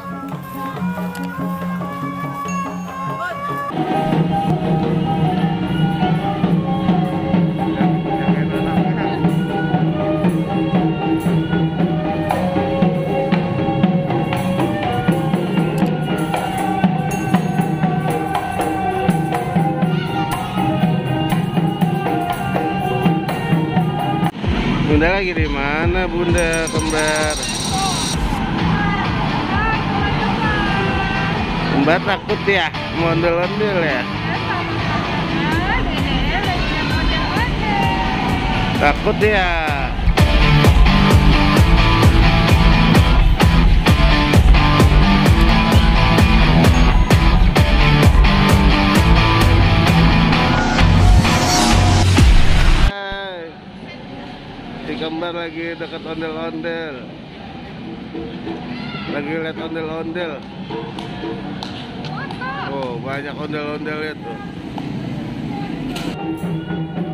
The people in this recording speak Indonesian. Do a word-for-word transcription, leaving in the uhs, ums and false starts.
Bunda lagi di mana, Bunda kembar? Kembar takut ya, mondel-ondel ya? Takut ya? Kembar lagi dekat ondel-ondel, lagi lihat ondel-ondel. Oh, banyak ondel-ondel itu.